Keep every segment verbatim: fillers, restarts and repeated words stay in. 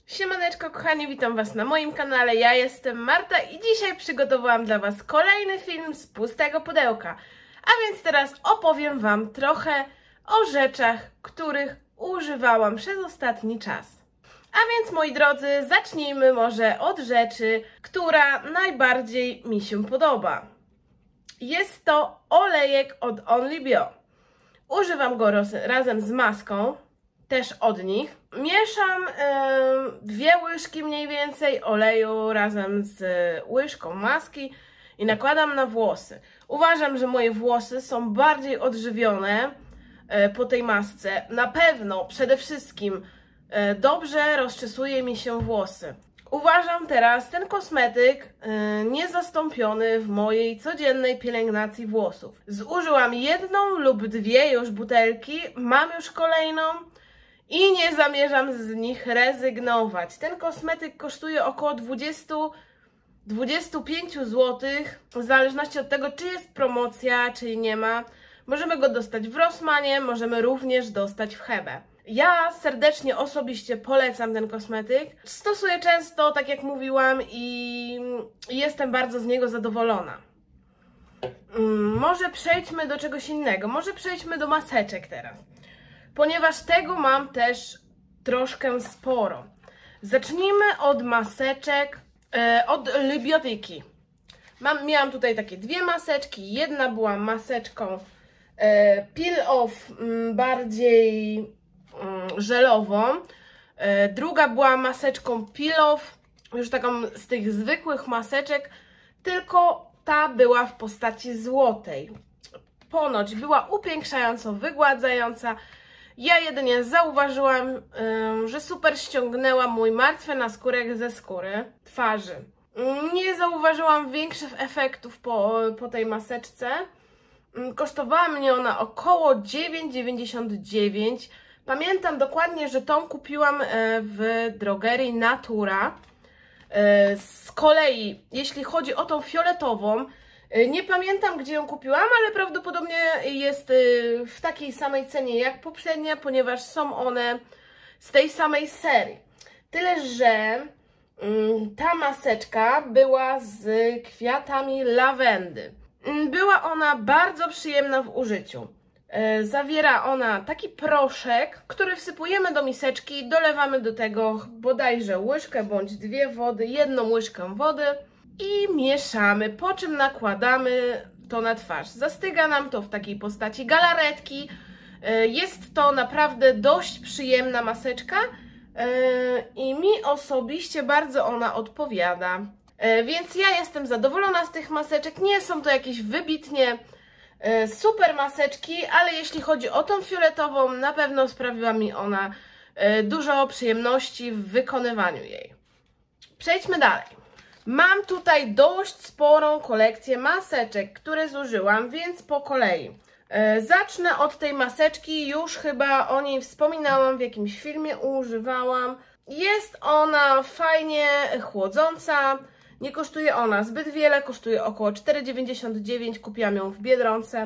Siemaneczko kochani, witam Was na moim kanale, ja jestem Marta i dzisiaj przygotowałam dla Was kolejny film z pustego pudełka. A więc teraz opowiem Wam trochę o rzeczach, których używałam przez ostatni czas. A więc moi drodzy, zacznijmy może od rzeczy, która najbardziej mi się podoba. Jest to olejek od Only Bio. Używam go razem z maską, też od nich. Mieszam y, dwie łyżki mniej więcej oleju razem z łyżką maski i nakładam na włosy. Uważam, że moje włosy są bardziej odżywione y, po tej masce. Na pewno, przede wszystkim y, dobrze rozczesuje mi się włosy. Uważam teraz ten kosmetyk y, niezastąpiony w mojej codziennej pielęgnacji włosów. Zużyłam jedną lub dwie już butelki, mam już kolejną i nie zamierzam z nich rezygnować. Ten kosmetyk kosztuje około dwadzieścia do dwudziestu pięciu złotych, w zależności od tego, czy jest promocja, czy nie ma. Możemy go dostać w Rossmanie, możemy również dostać w Hebe. Ja serdecznie, osobiście polecam ten kosmetyk. Stosuję często, tak jak mówiłam, i jestem bardzo z niego zadowolona. Może przejdźmy do czegoś innego, może przejdźmy do maseczek teraz, ponieważ tego mam też troszkę sporo. Zacznijmy od maseczek, e, od Libiotyki. Mam, miałam tutaj takie dwie maseczki, jedna była maseczką e, peel off, m, bardziej m, żelową, e, druga była maseczką peel off, już taką z tych zwykłych maseczek, tylko ta była w postaci złotej. Ponoć była upiększająco wygładzająca. Ja jedynie zauważyłam, yy, że super ściągnęła mój martwy naskórek ze skóry twarzy. Nie zauważyłam większych efektów po, po tej maseczce. Kosztowała mnie ona około dziewięć dziewięćdziesiąt dziewięć. Pamiętam dokładnie, że tą kupiłam w drogerii Natura. Z kolei, jeśli chodzi o tą fioletową, nie pamiętam, gdzie ją kupiłam, ale prawdopodobnie jest w takiej samej cenie jak poprzednia, ponieważ są one z tej samej serii. Tyle, że ta maseczka była z kwiatami lawendy. Była ona bardzo przyjemna w użyciu. Zawiera ona taki proszek, który wsypujemy do miseczki, dolewamy do tego bodajże łyżkę bądź dwie wody, jedną łyżkę wody i mieszamy, po czym nakładamy to na twarz. Zastyga nam to w takiej postaci galaretki. Jest to naprawdę dość przyjemna maseczka i mi osobiście bardzo ona odpowiada. Więc ja jestem zadowolona z tych maseczek. Nie są to jakieś wybitnie super maseczki, ale jeśli chodzi o tą fioletową, na pewno sprawiła mi ona dużo przyjemności w wykonywaniu jej. Przejdźmy dalej. Mam tutaj dość sporą kolekcję maseczek, które zużyłam, więc po kolei. Zacznę od tej maseczki, już chyba o niej wspominałam w jakimś filmie, używałam. Jest ona fajnie chłodząca. Nie kosztuje ona zbyt wiele, kosztuje około cztery dziewięćdziesiąt dziewięć, kupiłam ją w Biedronce.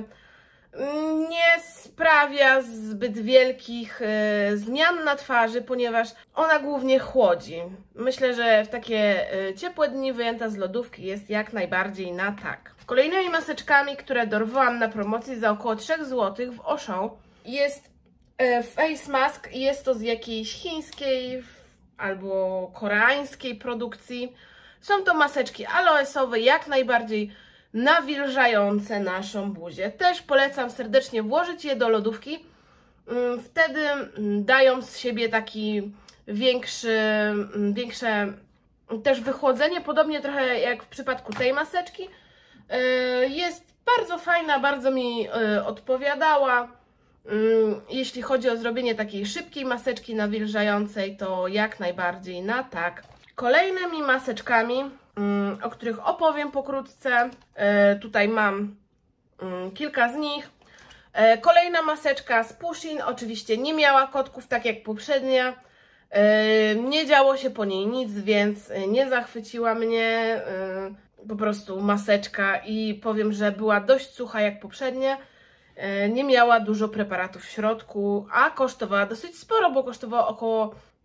Nie sprawia zbyt wielkich y, zmian na twarzy, ponieważ ona głównie chłodzi. Myślę, że w takie y, ciepłe dni wyjęta z lodówki jest jak najbardziej na tak. Kolejnymi maseczkami, które dorwałam na promocji za około trzy złote w Auchan, jest y, face mask. Jest to z jakiejś chińskiej albo koreańskiej produkcji. Są to maseczki aloesowe, jak najbardziej nawilżające naszą buzię. Też polecam serdecznie włożyć je do lodówki. Wtedy dają z siebie taki większy, większe też wychłodzenie, podobnie trochę jak w przypadku tej maseczki. Jest bardzo fajna, bardzo mi odpowiadała. Jeśli chodzi o zrobienie takiej szybkiej maseczki nawilżającej, to jak najbardziej na tak. Kolejnymi maseczkami, o których opowiem pokrótce, tutaj mam kilka z nich. Kolejna maseczka z Pushin, oczywiście nie miała kotków, tak jak poprzednia. Nie działo się po niej nic, więc nie zachwyciła mnie. Po prostu maseczka i powiem, że była dość sucha jak poprzednie. Nie miała dużo preparatów w środku, a kosztowała dosyć sporo, bo kosztowała około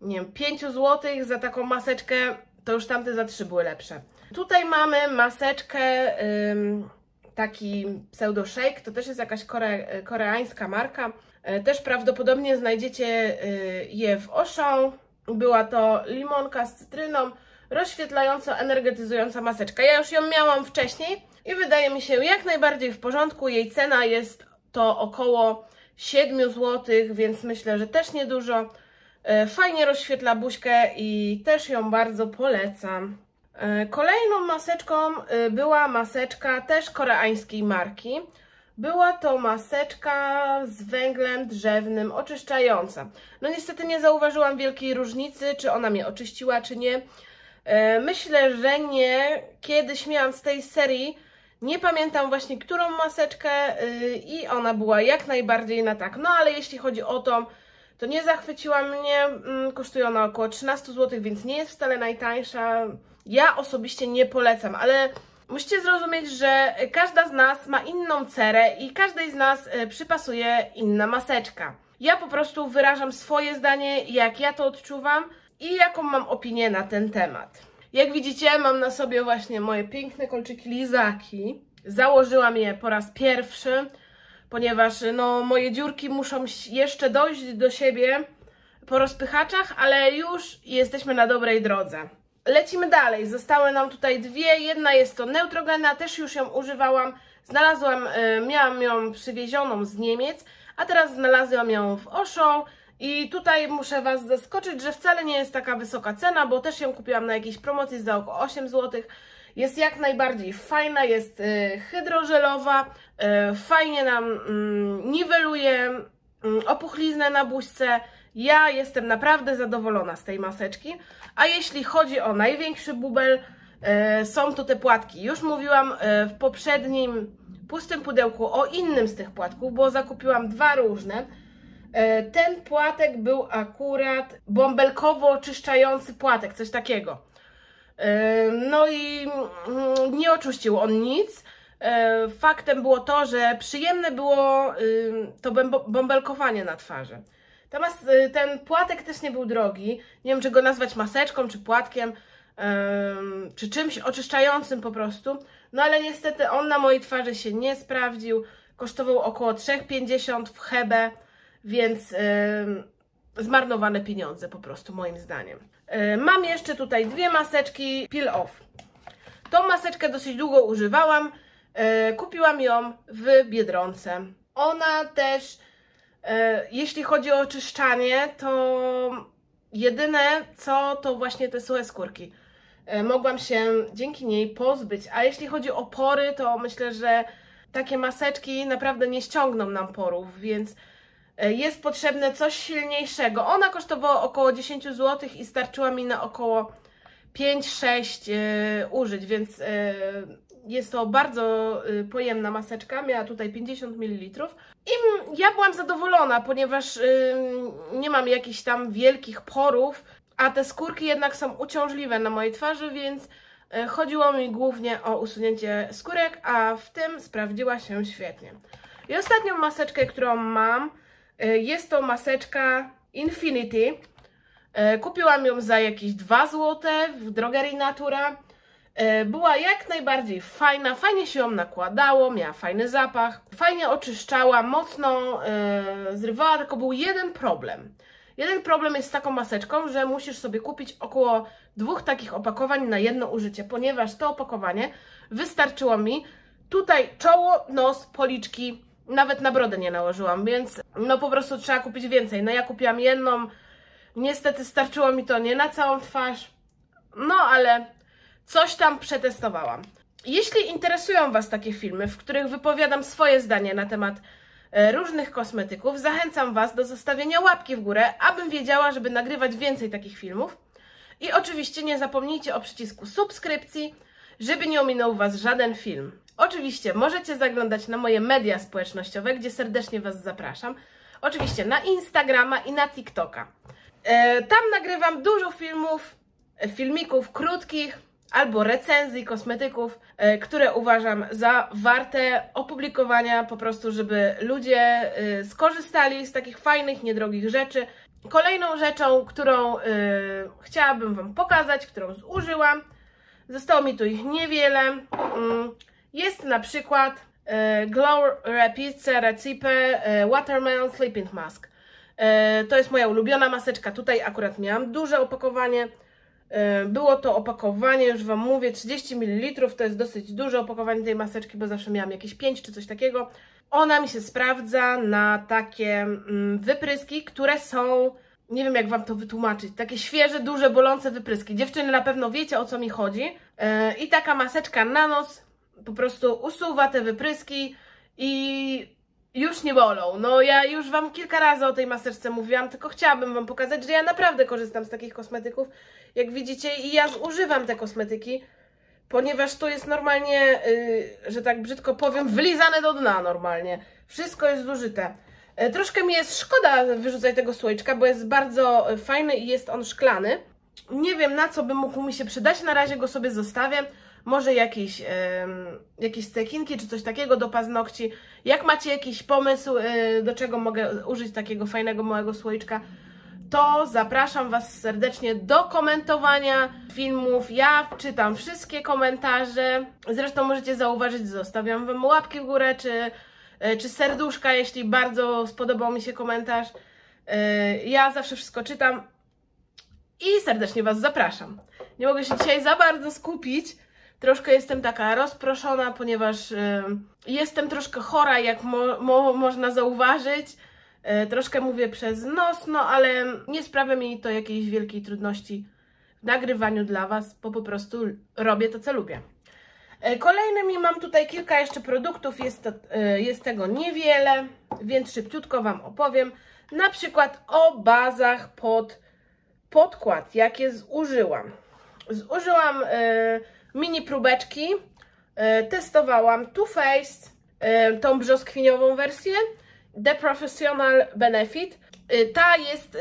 nie wiem, pięć złotych za taką maseczkę, to już tamte za trzy były lepsze. Tutaj mamy maseczkę, ym, taki pseudo shake, to też jest jakaś kore, koreańska marka. Yy, też prawdopodobnie znajdziecie yy, je w Auchan. Była to limonka z cytryną, rozświetlająco energetyzująca maseczka. Ja już ją miałam wcześniej i wydaje mi się jak najbardziej w porządku. Jej cena jest to około siedem złotych, więc myślę, że też niedużo. Fajnie rozświetla buźkę i też ją bardzo polecam. Kolejną maseczką była maseczka też koreańskiej marki. Była to maseczka z węglem drzewnym oczyszczająca. No niestety nie zauważyłam wielkiej różnicy, czy ona mnie oczyściła, czy nie. Myślę, że nie. Kiedyś miałam z tej serii, nie pamiętam właśnie którą maseczkę i ona była jak najbardziej na tak. No ale jeśli chodzi o tą, to nie zachwyciła mnie. Kosztuje ona około trzynaście złotych, więc nie jest wcale najtańsza. Ja osobiście nie polecam, ale musicie zrozumieć, że każda z nas ma inną cerę i każdej z nas przypasuje inna maseczka. Ja po prostu wyrażam swoje zdanie, jak ja to odczuwam i jaką mam opinię na ten temat. Jak widzicie, mam na sobie właśnie moje piękne kolczyki lizaki. Założyłam je po raz pierwszy, ponieważ no, moje dziurki muszą jeszcze dojść do siebie po rozpychaczach, ale już jesteśmy na dobrej drodze. Lecimy dalej. Zostały nam tutaj dwie. Jedna jest to Neutrogena, też już ją używałam. Znalazłam, miałam ją przywiezioną z Niemiec, a teraz znalazłam ją w Auchan. I tutaj muszę Was zaskoczyć, że wcale nie jest taka wysoka cena, bo też ją kupiłam na jakiejś promocji za około osiem złotych. Jest jak najbardziej fajna, jest y, hydrożelowa, y, fajnie nam y, niweluje y, opuchliznę na buźce. Ja jestem naprawdę zadowolona z tej maseczki. A jeśli chodzi o największy bubel, y, są to te płatki. Już mówiłam y, w poprzednim pustym pudełku o innym z tych płatków, bo zakupiłam dwa różne. Ten płatek był akurat bąbelkowo czyszczający płatek, coś takiego. No i nie oczyścił on nic. Faktem było to, że przyjemne było to bąbelkowanie na twarzy. Natomiast ten płatek też nie był drogi. Nie wiem, czy go nazwać maseczką, czy płatkiem, czy czymś oczyszczającym po prostu. No ale niestety on na mojej twarzy się nie sprawdził. Kosztował około trzy pięćdziesiąt w Hebe. Więc yy, zmarnowane pieniądze po prostu moim zdaniem. Yy, mam jeszcze tutaj dwie maseczki Peel Off. Tą maseczkę dosyć długo używałam. Yy, kupiłam ją w Biedronce. Ona też, yy, jeśli chodzi o oczyszczanie, to jedyne co to właśnie te suche skórki. Yy, mogłam się dzięki niej pozbyć. A jeśli chodzi o pory, to myślę, że takie maseczki naprawdę nie ściągną nam porów, więc jest potrzebne coś silniejszego. Ona kosztowała około dziesięć złotych i starczyła mi na około pięć sześć yy, użyć, więc yy, jest to bardzo yy, pojemna maseczka. Miała tutaj pięćdziesiąt mililitrów. I ja byłam zadowolona, ponieważ yy, nie mam jakichś tam wielkich porów, a te skórki jednak są uciążliwe na mojej twarzy, więc yy, chodziło mi głównie o usunięcie skórek, a w tym sprawdziła się świetnie. I ostatnią maseczkę, którą mam, jest to maseczka Infinity. Kupiłam ją za jakieś dwa złote w drogerii Natura. Była jak najbardziej fajna, fajnie się ją nakładało, miała fajny zapach, fajnie oczyszczała, mocno zrywała, tylko był jeden problem. Jeden problem jest z taką maseczką, że musisz sobie kupić około dwóch takich opakowań na jedno użycie, ponieważ to opakowanie wystarczyło mi tutaj czoło, nos, policzki, nawet na brodę nie nałożyłam, więc no po prostu trzeba kupić więcej. No ja kupiłam jedną, niestety starczyło mi to nie na całą twarz, no ale coś tam przetestowałam. Jeśli interesują Was takie filmy, w których wypowiadam swoje zdanie na temat e, różnych kosmetyków, zachęcam Was do zostawienia łapki w górę, abym wiedziała, żeby nagrywać więcej takich filmów. I oczywiście nie zapomnijcie o przycisku subskrypcji, żeby nie ominął Was żaden film. Oczywiście możecie zaglądać na moje media społecznościowe, gdzie serdecznie Was zapraszam. Oczywiście na Instagrama i na TikToka. E, tam nagrywam dużo filmów, filmików krótkich albo recenzji kosmetyków, e, które uważam za warte opublikowania, po prostu żeby ludzie e, skorzystali z takich fajnych, niedrogich rzeczy. Kolejną rzeczą, którą yy, chciałabym Wam pokazać, którą zużyłam, zostało mi tu ich niewiele, yy, jest na przykład yy, Glow Rapide Recipe yy, Watermelon Sleeping Mask. Yy, to jest moja ulubiona maseczka, tutaj akurat miałam duże opakowanie. Było to opakowanie, już Wam mówię, trzydzieści mililitrów, to jest dosyć duże opakowanie tej maseczki, bo zawsze miałam jakieś pięć czy coś takiego. Ona mi się sprawdza na takie mm, wypryski, które są, nie wiem jak Wam to wytłumaczyć, takie świeże, duże, bolące wypryski. Dziewczyny, na pewno wiecie, o co mi chodzi. Yy, I taka maseczka na nos po prostu usuwa te wypryski i już nie bolą. No ja już Wam kilka razy o tej maseczce mówiłam, tylko chciałabym Wam pokazać, że ja naprawdę korzystam z takich kosmetyków, jak widzicie, i ja zużywam te kosmetyki, ponieważ to jest normalnie, yy, że tak brzydko powiem, wylizane do dna normalnie. Wszystko jest zużyte. Yy, troszkę mi jest szkoda wyrzucać tego słoiczka, bo jest bardzo fajny i jest on szklany. Nie wiem, na co by mógł mi się przydać, na razie go sobie zostawię. Może jakieś, yy, jakieś cekinki czy coś takiego do paznokci. Jak macie jakiś pomysł, yy, do czego mogę użyć takiego fajnego małego słoiczka, to zapraszam Was serdecznie do komentowania filmów. Ja czytam wszystkie komentarze. Zresztą możecie zauważyć, zostawiam Wam łapki w górę, czy, czy serduszka, jeśli bardzo spodobał mi się komentarz. Ja zawsze wszystko czytam i serdecznie Was zapraszam. Nie mogę się dzisiaj za bardzo skupić. Troszkę jestem taka rozproszona, ponieważ jestem troszkę chora, jak mo mo można zauważyć. Troszkę mówię przez nos, no ale nie sprawia mi to jakiejś wielkiej trudności w nagrywaniu dla Was, bo po prostu robię to, co lubię. Kolejnymi mam tutaj kilka jeszcze produktów, jest, to, jest tego niewiele, więc szybciutko Wam opowiem. Na przykład o bazach pod podkład, jakie zużyłam. Zużyłam y, mini próbeczki, y, testowałam Too Faced, y, tą brzoskwiniową wersję, The Professional Benefit. Ta jest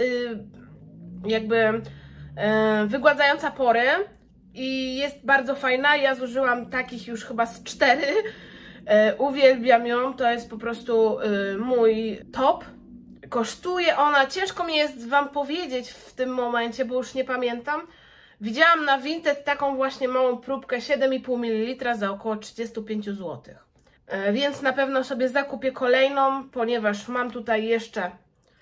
jakby wygładzająca pory i jest bardzo fajna. Ja zużyłam takich już chyba z cztery. Uwielbiam ją, to jest po prostu mój top. Kosztuje ona, ciężko mi jest Wam powiedzieć w tym momencie, bo już nie pamiętam. Widziałam na Vinted taką właśnie małą próbkę siedem i pół mililitra za około trzydzieści pięć złotych. Więc na pewno sobie zakupię kolejną, ponieważ mam tutaj jeszcze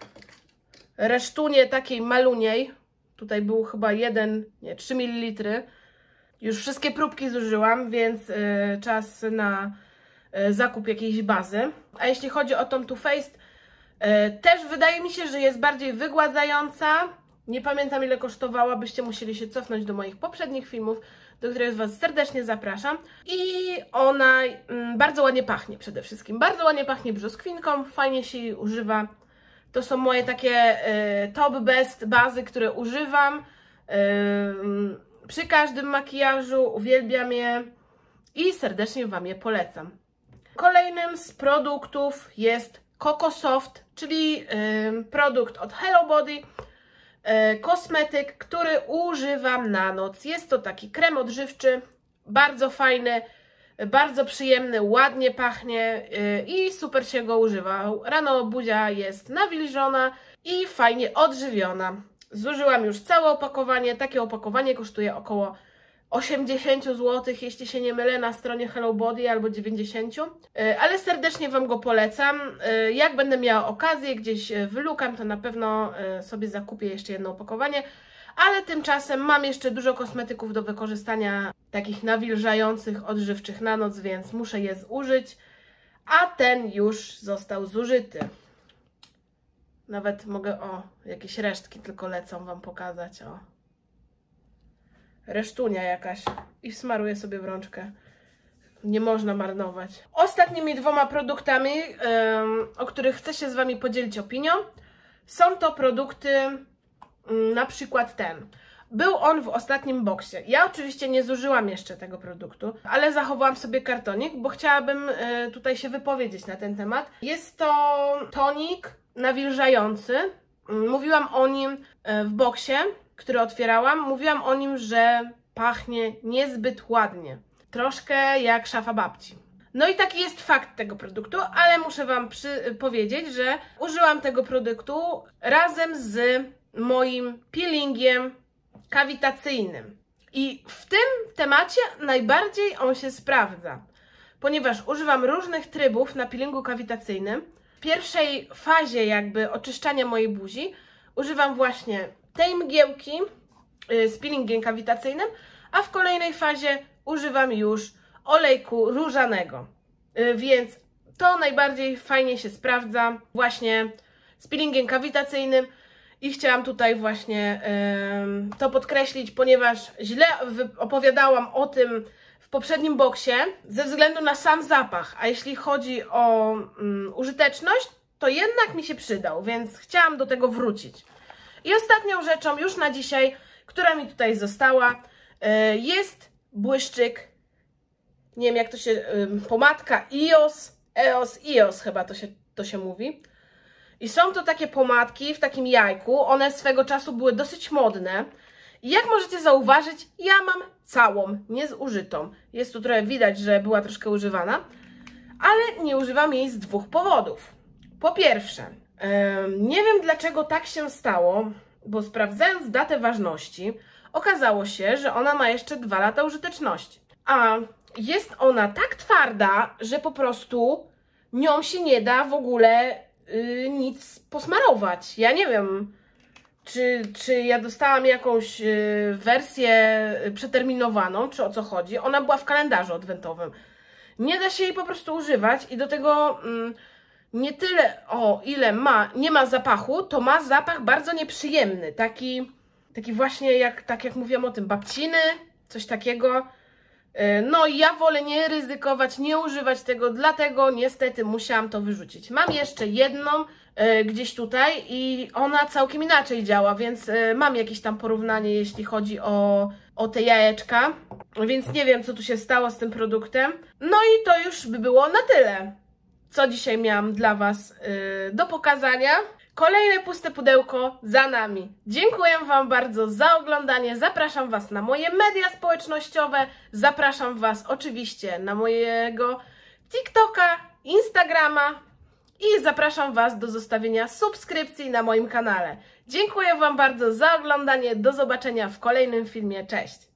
resztunię takiej maluniej. Tutaj był chyba jeden, nie, trzy mililitry. Już wszystkie próbki zużyłam, więc y, czas na y, zakup jakiejś bazy. A jeśli chodzi o tą Too Faced, y, też wydaje mi się, że jest bardziej wygładzająca. Nie pamiętam, ile kosztowała, byście musieli się cofnąć do moich poprzednich filmów, do których Was serdecznie zapraszam. I ona mm, bardzo ładnie pachnie przede wszystkim. Bardzo ładnie pachnie brzoskwinką, fajnie się jej używa. To są moje takie y, top best bazy, które używam y, przy każdym makijażu. Uwielbiam je i serdecznie Wam je polecam. Kolejnym z produktów jest Coco Soft, czyli y, produkt od Hello Body. Kosmetyk, który używam na noc. Jest to taki krem odżywczy, bardzo fajny, bardzo przyjemny, ładnie pachnie i super się go używa. Rano buzia jest nawilżona i fajnie odżywiona. Zużyłam już całe opakowanie. Takie opakowanie kosztuje około osiemdziesiąt złotych, jeśli się nie mylę, na stronie Hello Body, albo dziewięćdziesiąt, ale serdecznie Wam go polecam. Jak będę miała okazję, gdzieś wylukam, to na pewno sobie zakupię jeszcze jedno opakowanie, ale tymczasem mam jeszcze dużo kosmetyków do wykorzystania, takich nawilżających, odżywczych na noc, więc muszę je zużyć, a ten już został zużyty. Nawet mogę, o, jakieś resztki tylko lecą Wam pokazać, o. Resztunia jakaś i smaruję sobie w rączkę. Nie można marnować. Ostatnimi dwoma produktami, um, o których chcę się z Wami podzielić opinią, są to produkty, um, na przykład ten. Był on w ostatnim boksie. Ja oczywiście nie zużyłam jeszcze tego produktu, ale zachowałam sobie kartonik, bo chciałabym y, tutaj się wypowiedzieć na ten temat. Jest to tonik nawilżający. Mówiłam o nim y, w boksie, który otwierałam. Mówiłam o nim, że pachnie niezbyt ładnie. Troszkę jak szafa babci. No i taki jest fakt tego produktu, ale muszę Wam przy, powiedzieć, że użyłam tego produktu razem z moim peelingiem kawitacyjnym. I w tym temacie najbardziej on się sprawdza, ponieważ używam różnych trybów na peelingu kawitacyjnym. W pierwszej fazie jakby oczyszczania mojej buzi używam właśnie tej mgiełki z peelingiem kawitacyjnym, a w kolejnej fazie używam już olejku różanego. Więc to najbardziej fajnie się sprawdza właśnie z peelingiem kawitacyjnym i chciałam tutaj właśnie yy, to podkreślić, ponieważ źle opowiadałam o tym w poprzednim boksie ze względu na sam zapach, a jeśli chodzi o yy, użyteczność, to jednak mi się przydał, więc chciałam do tego wrócić. I ostatnią rzeczą już na dzisiaj, która mi tutaj została, yy, jest błyszczyk, nie wiem jak to się, yy, pomadka E O S, E O S, E O S chyba to się, to się mówi. I są to takie pomadki w takim jajku, one swego czasu były dosyć modne. I jak możecie zauważyć, ja mam całą, niezużytą. Jest tu trochę widać, że była troszkę używana, ale nie używam jej z dwóch powodów. Po pierwsze, yy, nie wiem dlaczego tak się stało, bo sprawdzając datę ważności, okazało się, że ona ma jeszcze dwa lata użyteczności. A jest ona tak twarda, że po prostu nią się nie da w ogóle yy, nic posmarować. Ja nie wiem, czy, czy ja dostałam jakąś yy, wersję przeterminowaną, czy o co chodzi. Ona była w kalendarzu adwentowym. Nie da się jej po prostu używać i do tego yy, nie tyle, o ile ma, nie ma zapachu, to ma zapach bardzo nieprzyjemny. Taki, taki właśnie, jak, tak jak mówiłam o tym, babciny, coś takiego. No i ja wolę nie ryzykować, nie używać tego, dlatego niestety musiałam to wyrzucić. Mam jeszcze jedną y, gdzieś tutaj i ona całkiem inaczej działa, więc y, mam jakieś tam porównanie, jeśli chodzi o, o te jajeczka. Więc nie wiem, co tu się stało z tym produktem. No i to już by było na tyle, co dzisiaj miałam dla Was y, do pokazania. Kolejne puste pudełko za nami. Dziękuję Wam bardzo za oglądanie. Zapraszam Was na moje media społecznościowe. Zapraszam Was oczywiście na mojego TikToka, Instagrama i zapraszam Was do zostawienia subskrypcji na moim kanale. Dziękuję Wam bardzo za oglądanie. Do zobaczenia w kolejnym filmie. Cześć!